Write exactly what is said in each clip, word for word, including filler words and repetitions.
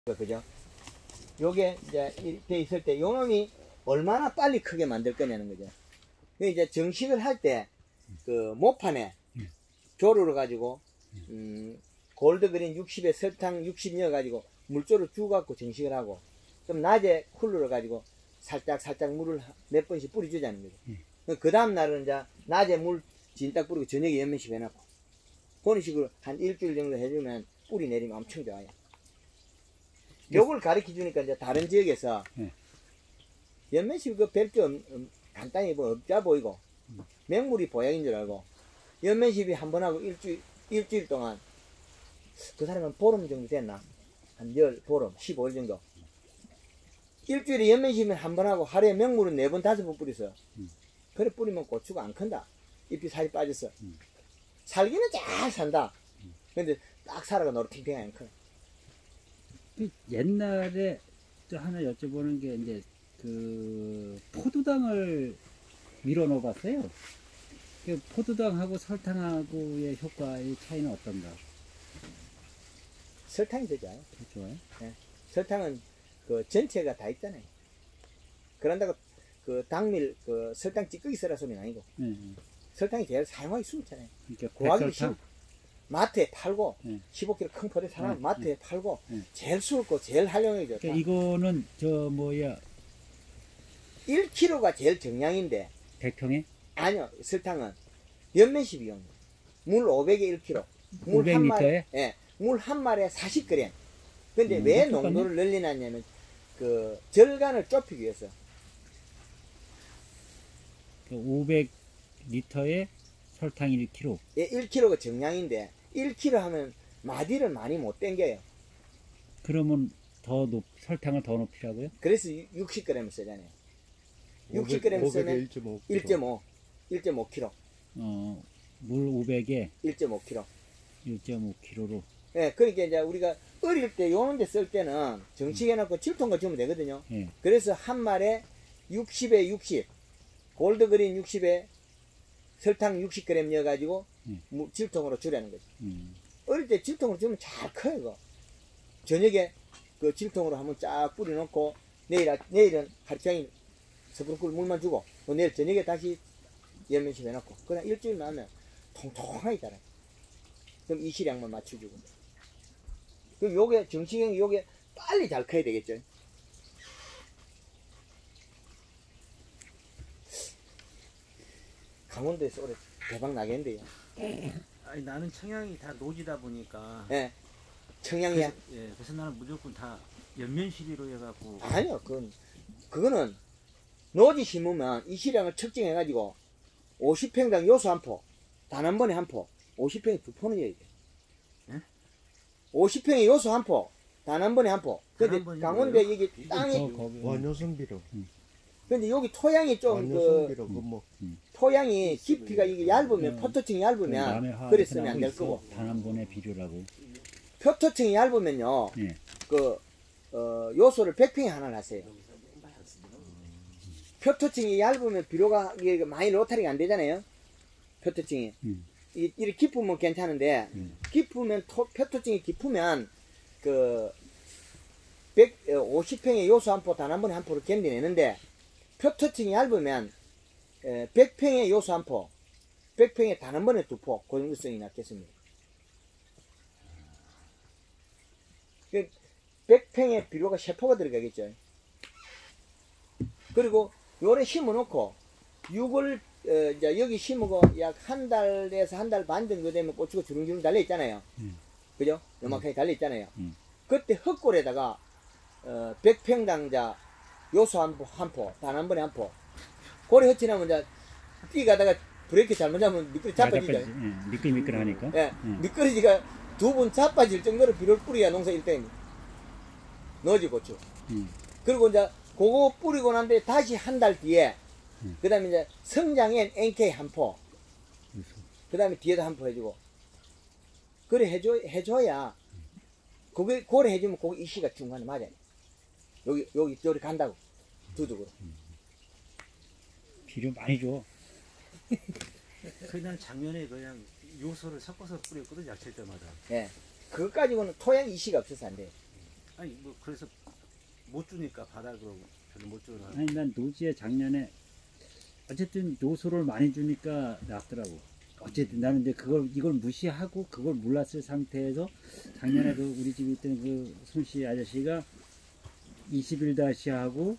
그죠? 요게 이제 이렇게 있을 때 요놈이 얼마나 빨리 크게 만들 거냐는 거죠. 이제 정식을 할 때 그 모판에 조루를 가지고 음, 골드그린 육십에 설탕 육십 넣어 가지고 물조를 주 갖고 정식을 하고, 좀 낮에 쿨러를 가지고 살짝 살짝 물을 몇 번씩 뿌려주자는 거죠. 음. 그 다음 날은 이제 낮에 물 진딱 뿌리고 저녁에 연면식 해놓고 그런 식으로 한 일주일 정도 해주면 뿌리 내리면 엄청 좋아요. 요걸 가르쳐 주니까 이제 다른 지역에서 네. 연면식 그 별게 음, 간단히 뭐 없자 보이고 음. 맹물이 보약인 줄 알고 연면식이 한 번 하고 일주일 일주일 동안 그 사람은 보름 정도 됐나? 한 열 보름, 십오 일 정도. 일주일에 연면식은 한 번 하고 하루에 맹물은 네 번, 다섯 번 뿌렸어요. 음. 그래 뿌리면 고추가 안 큰다. 잎이 살이 빠졌어. 음. 살기는 잘 산다. 음. 근데 딱 살아가 노릇탱탱하게 안 커. 옛날에 또 하나 여쭤보는 게 이제 그 포도당을 밀어 넣어봤어요. 그 포도당하고 설탕하고의 효과의 차이는 어떤가? 설탕이 더 좋아요. 더 좋아요? 네. 설탕은 그 전체가 다 있잖아요. 그런다고 그 당밀 그 설탕 찌꺼기 쓰라 소리는 아니고. 네, 네. 설탕이 제일 사용하기 쉽잖아요. 그러니까 구하기 쉬워. 마트에 팔고 네. 십오 킬로그램 큰 포대 사람 네. 마트에 네. 팔고 네. 제일 수월고 제일 활용이 좋다. 그러니까 이거는 저 뭐야 일 킬로그램가 제일 정량인데 백 평에? 아니요. 설탕은 연면시 비용. 물 오백에 일 킬로그램. 물 오백 리터에? 예. 물 한 마리에 사십 그램. 근데 음, 왜 농도를 늘리냐면 그 절간을 좁히기 위해서. 그 오백 리터에 설탕 일 킬로그램. 예, 일 킬로그램가 정량인데 일 킬로그램 하면 마디를 많이 못 당겨요. 그러면 더 높, 설탕을 더 높이라고요? 그래서 육십 그램을 쓰잖아요. 육십 그램 쓰면 일 점 오. 일 점 오 킬로그램. 어, 물 오백에 일 점 오 킬로그램. 일 점 오 킬로그램로. 예, 그러니까 이제 우리가 어릴 때 요런 데 쓸 때는 정식해놓고 칠 통가 주면 되거든요. 예. 그래서 한 말에 육십에 육십, 골드그린 육십에 설탕 육십 그램 넣어가지고 예. 칠 통으로 주라는 거죠. 음. 어릴 때 칠 통으로 주면 잘 커요, 이거. 저녁에 그 칠 통으로 한번 쫙 뿌려놓고 내일, 내일은 하루 종일 스프링클 물만 주고 또 내일 저녁에 다시 연면식 해놓고 그냥 일주일 나면 통통하게 자라요. 그럼 이 시량만 맞춰주고. 그럼 요게 정식형이 요게 빨리 잘 커야 되겠죠. 강원도에서 올해 대박 나겠는데요. 아니 나는 청양이 다 노지다 보니까. 예. 청양이야. 그래서, 예. 그래서 나는 무조건 다 연면시비로 해갖고. 아니요. 그건 그거는 노지 심으면 이 시량을 측정해가지고 오십 평당 요수 한 포, 단 한 번에 한 포, 오십 평에 두 포는 해야 돼. 예? 오십 평에 요수 한 포, 단 한 번에 한 포. 근데 강원도에 여기 땅이 완효성비로. 근데 여기 토양이 좀 그 뭐. 토양이 깊이가 이게 얇으면 포토층이 얇으면 그래 쓰면 안 될 거고. 단 한 번에 비료라고. 포토층이 얇으면요. 예. 그 어, 요소를 백 평에 하나 하세요. 표토층이 얇으면 비료가 이게 많이 로타리가 안 되잖아요. 표토층이 음. 이, 이렇게 깊으면 괜찮은데 음. 깊으면 토, 표토층이 깊으면 그 백오십 평의 요수 한 포 단 한 번에 한 포를 견뎌내는데 표토층이 얇으면 에, 백 평의 요수 한 포, 백 평에 단 한 번에 두 포 고정성이 낮겠습니다. 백 평에 비료가 세 포가 들어가겠죠. 그리고 요래 심어놓고 육월 어, 이제 여기 심고 약 한 달에서 한 달 반 정도 되면 고추가 주렁주렁 달려 있잖아요. 음. 그죠? 요만하게 음. 달려 있잖아요. 음. 그때 흙골에다가 어, 백 평당자 요소 한 포, 한 포, 단 한 번에 한 포. 고래 헛치나면 이제 뛰가다가 브레이크 잘못 잡으면 미끄러 자빠지죠. 예, 미끌미끌하니까. 예, 음. 미끄러지가 두 번 자빠질 정도로 비료를 뿌려야 농사 일 등입니다. 노지 고추. 음. 그리고 이제 그거 뿌리고 난 뒤에 다시 한 달 뒤에 음. 그 다음에 이제 성장엔 엔케이 한 포, 그 다음에 뒤에도 한 포 해주고 그래 해줘, 해줘야 그게 고래 해주면 거기 이씨가 중간에 맞아요. 여기 여기 저리 간다고 두둑으로. 음. 비료 많이 줘. 그냥 작년에 그냥 요소를 섞어서 뿌렸거든, 약칠 때마다. 예. 그것 가지고는 토양 이씨가 없어서 안 돼요. 아니 뭐 그래서 못 주니까 바닥으로 별로 못 주나. 아니 난 노지에 작년에 어쨌든 요소를 많이 주니까 낫더라고. 어쨌든 나는 이제 그걸 이걸 무시하고 그걸 몰랐을 상태에서 작년에 그 우리 집에 있던 그 손씨 아저씨가 이십일 다시하고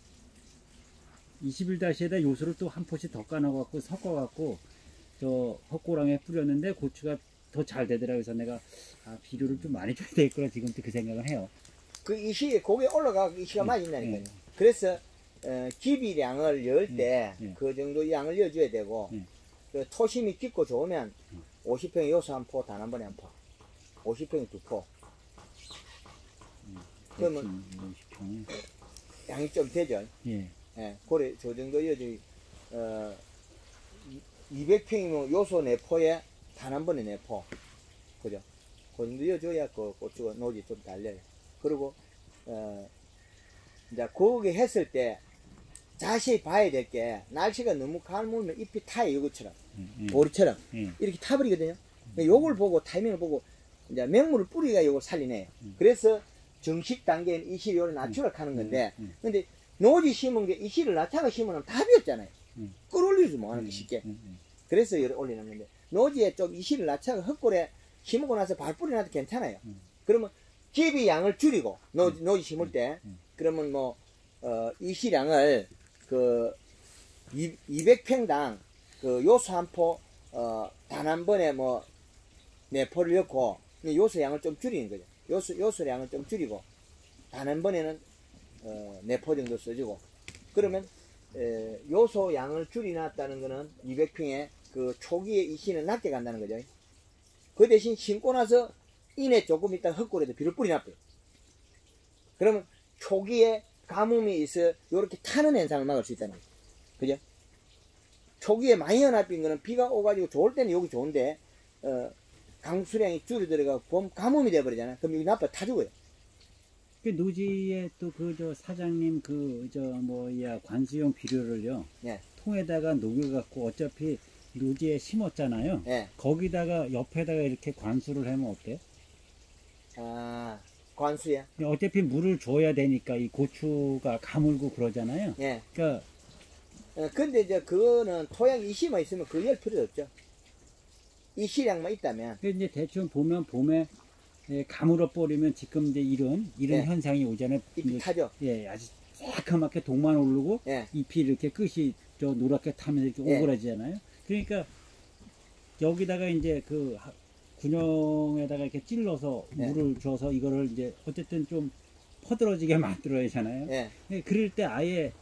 이십일 다시에다 요소를 또 한 포씩 더 까놔갖고 섞어갖고 저 헛고랑에 뿌렸는데 고추가 더 잘 되더라고요. 그래서 내가 아, 비료를 좀 많이 줘야 되겠구나 지금 또 그 생각을 해요. 그 이시 고개 올라가고 이시가 네. 많이 있다니까요. 네. 그래서 어, 기비량을 열 때 그 네. 정도 양을 넣어줘야 되고 네. 그 토심이 깊고 좋으면 오십 평에 요소 한 포, 단 한 번에 한 포, 오십 평에 두 포. 그러면 오십 평에 양이 좀 되죠. 예. 예, 그래 저 정도 여지 어 이백 평이면 요소 네 포에 단 한 번에 네 포, 그죠? 그 정도 여줘야 그 고추가 노지 좀 달려요. 그리고 어 이제 그게 했을 때 자세히 봐야 될 게 날씨가 너무 가물면 잎이 타요. 이것처럼 예. 예. 오리처럼 예. 이렇게 타버리거든요. 요걸 보고 타이밍을 보고 이제 맹물을 뿌리가 요걸 살리네. 그래서 정식 단계는 이시를 요를 낮추라 하는 건데, 음, 음. 근데 노지 심은 게 이시를 낮다가 심으면 답이 없잖아요. 음. 끌어올리지 못하는 게 음, 쉽게. 음, 음. 그래서 요를 올리는 건데, 노지에 좀 이시를 낮다가 흙골에 심고 나서 발 뿌려놔도 괜찮아요. 음. 그러면 기비 양을 줄이고 노지, 노지 심을 때, 음. 그러면 뭐 어, 이시량을 그 이백 평당 그 요소 한 포, 어, 단 한 번에 뭐 네 포를 넣고 요소 양을 좀 줄이는 거죠. 요소 요소량을 좀 줄이고 단 한 번에는 어, 네 포 정도 써주고 그러면 에, 요소 양을 줄여놨다는 거는 이백 평에 그 초기에 이시는 낮게 간다는 거죠. 그 대신 심고 나서 이내 조금 있다 흙골에도 비를 뿌려놨어요. 그러면 초기에 가뭄이 있어 요렇게 타는 현상을 막을 수 있다는 거죠. 그죠? 초기에 많이 연합인 거는 비가 오가지고 좋을 때는 여기 좋은데 어, 강수량이 줄어들어가고 봄 가뭄이 돼버리잖아요. 그럼 여기 나빠 타 죽어요. 그 노지에 또 그 저 사장님 그 저 뭐야 관수용 비료를요 예. 통에다가 녹여갖고 어차피 노지에 심었잖아요. 예. 거기다가 옆에다가 이렇게 관수를 하면 어때요? 아, 관수야. 어차피 물을 줘야 되니까 이 고추가 가물고 그러잖아요. 예. 그러니까 어, 근데 이제 그거는 토양 이시만 있으면 그거 열 필요도 없죠. 이시량만 있다면. 그 이제 대충 보면 봄에 예, 가물어 버리면 지금 이제 이런 이런 예. 현상이 오잖아요. 잎이 이제, 타죠. 예, 아주 새카맣게 동만 오르고 예. 잎이 이렇게 끝이 저 노랗게 타면서 이렇게 예. 오그라지잖아요. 그러니까 여기다가 이제 그 하- 군용에다가 이렇게 찔러서 예. 물을 줘서 이거를 이제 어쨌든 좀 퍼들어지게 만들어야 하잖아요. 예. 예, 그럴 때 아예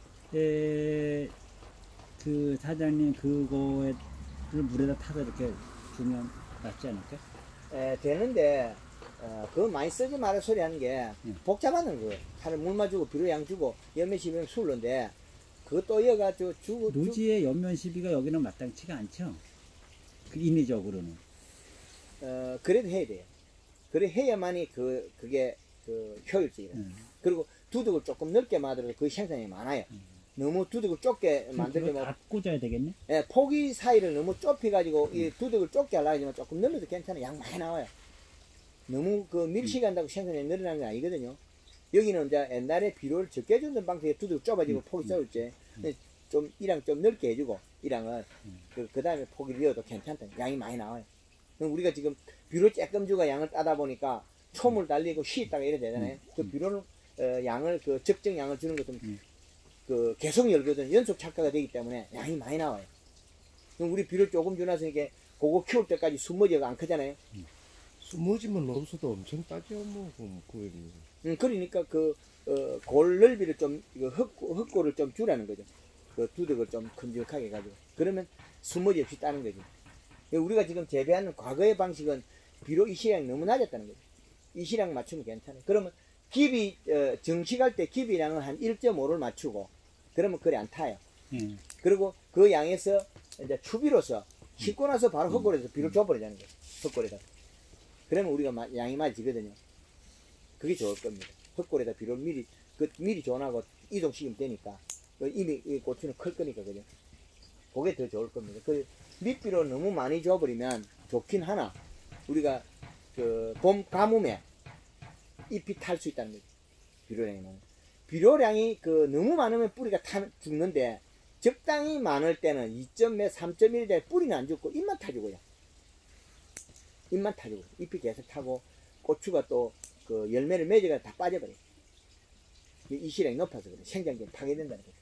에, 그 사장님 그거를 물에다 타서 이렇게 주면 낫지 않을까? 에, 되는데, 어, 그거 많이 쓰지 말아 소리 하는 게, 예. 복잡하는 거. 하루 물만 주고, 비료 양 주고, 열매십 명 술는데, 그것도 이어가지고 주고, 주, 노지의 연면 시비가 여기는 마땅치가 않죠. 그 인위적으로는. 어, 그래도 해야 돼요. 그래 해야만이 그, 그게, 그, 효율적이에요. 음. 그리고 두둑을 조금 넓게 만들어도 그 생산이 많아요. 너무 두둑을 좁게 만들면, 그걸 다 꽂아야 되겠네. 예, 포기 사이를 너무 좁혀가지고, 이 음. 두둑을 좁게 하려고 하지만 조금 늘려도 괜찮아요. 양 많이 나와요. 너무 그 음. 밀시간다고 생산이 늘어나는 게 아니거든요. 여기는 이제 옛날에 비료를 적게 주는 방식에 두둑 좁아지고 음. 폭이 좁을지, 좀, 이랑 좀 넓게 해주고, 이랑은, 음. 그, 그 다음에 폭이 넣어도 괜찮다. 양이 많이 나와요. 그럼 우리가 지금 비료 조금 주가 양을 따다 보니까 초물 달리고 쉬었다가 이래 되잖아요. 음. 그 비료는, 어, 양을, 그 적정 양을 주는 것도 음. 그 계속 열거든 연속 착가가 되기 때문에 양이 많이 나와요. 그럼 우리 비료 조금 주나서 이게 그거 키울 때까지 숨머지가 안 크잖아요. 숨어지면 넣어서도 엄청 따져 뭐 그럼 그게 뭐. 음, 그러니까 그, 어, 골 넓이를 좀, 이거 흙, 흙골을 좀 주라는 거죠. 그 두둑을 좀 큼직하게 해가지고. 그러면 숨머지 없이 따는 거지. 우리가 지금 재배하는 과거의 방식은 비료 이시량이 너무 낮았다는 거죠. 이시량 맞추면 괜찮아요. 그러면 기비, 어, 정식할 때 기비량은 한 일 점 오를 맞추고, 그러면 그래 안 타요. 예. 그리고 그 양에서 이제 추비로서 씻고 나서 바로 흙골에서 비를 줘버리자는 거예요. 흙골에다. 그러면 우리가 마, 양이 맞지거든요. 그게 좋을 겁니다. 흙골에다 비를 미리, 그 미리 전하고 이동시키면 되니까. 그 이미 이 고추는 클 거니까, 그죠? 그게 더 좋을 겁니다. 그 밑비로 너무 많이 줘버리면 좋긴 하나, 우리가 그 봄 가뭄에 잎이 탈 수 있다는 거죠. 비료량이 많으면. 비료량이 그 너무 많으면 뿌리가 타, 죽는데 적당히 많을 때는 이 점 몇, 삼 점 일 대 뿌리는 안 죽고 잎만 타주고요. 잎만 타주고 잎이 계속 타고 고추가 또 그 열매를 맺어가 다 빠져버려요. 이 시량이 높아서 그래. 생장기가 파괴된다는 거죠.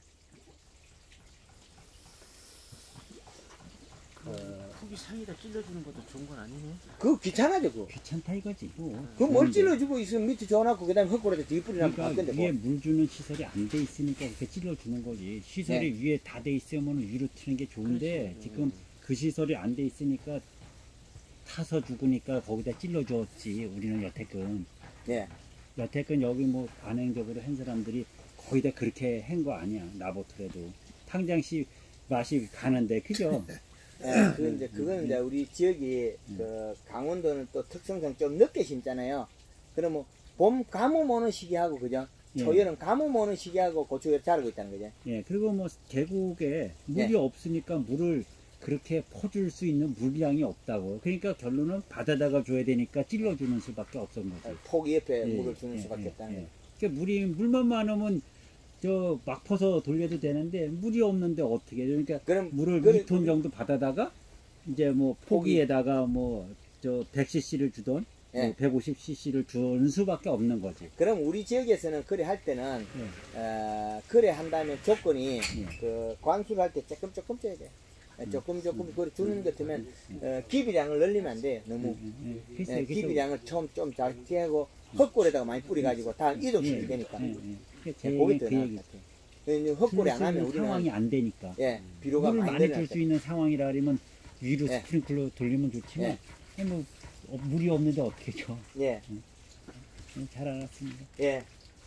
어, 흙이 상에다 찔러주는 것도 좋은 건 아니네. 그거 귀찮아져 그거. 귀찮다 이거지. 뭐. 그거 뭘 찔러주고 있으면 밑에 줘놓고 그 다음에 흙고리에다 뒷뿌리랑 그러니까 바꾼데 위에 뭐. 물 주는 시설이 안 돼 있으니까 그렇게 찔러주는 거지. 시설이 네. 위에 다 돼 있으면 위로 트는 게 좋은데 그렇지. 지금 그 시설이 안 돼 있으니까 타서 죽으니까 거기다 찔러줬지. 우리는 여태껏 예. 여태껏 여기 뭐 반행적으로 한 사람들이 거의 다 그렇게 한 거 아니야. 나보더라도 탕장씨 맛이 가는데 그죠? 예, 그 이제 그거는 이제 우리 지역이 그 강원도는 또 특성상 좀 늦게 심잖아요. 그러면 봄 가뭄 오는 시기하고 그죠? 예. 초여름 가뭄 오는 시기하고 고추가 자라고 있다는 거죠. 예, 그리고 뭐 계곡에 물이 예. 없으니까 물을 그렇게 퍼줄 수 있는 물량이 없다고. 그러니까 결론은 바다다가 줘야 되니까 찔러주는 수밖에 없었던 거지. 폭 옆에 예, 물을 주는 예, 수밖에 예, 없다는 예. 거죠. 그러니까 물이 물만 많으면 저 막 퍼서 돌려도 되는데 물이 없는데 어떻게 해? 그러니까 그럼 물을 그래, 이 톤 정도 받아다가 이제 뭐 포기에다가 뭐 저 백 씨씨를 주던 예. 뭐 백오십 씨씨를 주는 수밖에 없는 거지. 그럼 우리 지역에서는 그래 할 때는 예. 어, 그래 한다면 조건이 예. 그 관수를 할 때 조금 조금 줘야 돼. 요 조금 조금 그래 주는 것 같으면 어, 기비량을 늘리면 안 돼요. 너무 예, 예. 글쎄, 예, 그래서 기비량을 좀 좀 작게 하고 헛골에다가 많이 뿌려가지고 다 이동시키게 되니까. 예, 예. 그게 제 예, 그게 얘기는 더 그 나을 얘기. 것 같아요. 왜냐면 헛골에 안 하면 쓸 상황이 우리는 안 되니까. 예 비료가 물을 많이 많이 들어갈 줄 수 때. 있는 상황이라 그러면 위로 예. 스프링클러 돌리면 좋지만 예, 뭐 어, 물이 없는데 어떻게 줘? 예. 예, 잘 알았습니다. 예.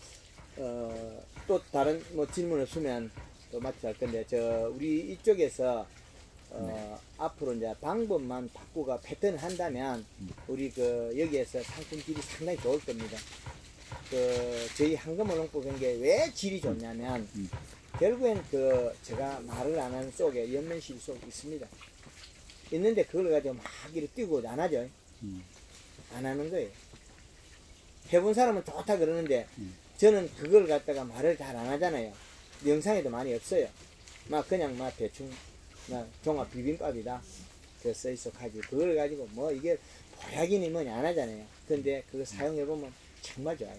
어, 또 다른 뭐 질문을 주면 또 마치 할 건데, 저, 우리 이쪽에서, 어, 앞으로 이제 방법만 바꾸고 패턴을 한다면, 우리 그, 여기에서 상품 질이 상당히 좋을 겁니다. 그, 저희 한금어농법 게 왜 질이 좋냐면, 음. 결국엔 그, 제가 말을 안 하는 속에 연면실이 속 있습니다. 있는데 그걸 가지고 막 이렇게 뛰고 안 하죠. 음. 안 하는 거예요. 해본 사람은 좋다 그러는데 음. 저는 그걸 갖다가 말을 잘 안 하잖아요. 영상에도 많이 없어요. 막 그냥 막 대충 막 종합 비빔밥이다 그 써있어 가지고 그걸 가지고 뭐 이게 보약이니 뭐니 안 하잖아요. 근데 그거 사용해 보면 정말 좋아요.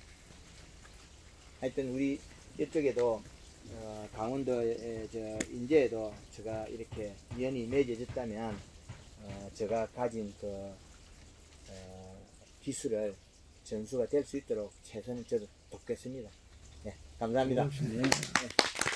하여튼 우리 이쪽에도 어, 강원도의 저 인제에도 제가 이렇게 인연이 맺어졌다면 어, 제가 가진 그 어, 기술을 전수가 될 수 있도록 최선을 저도 돕겠습니다. 네, 감사합니다. 네.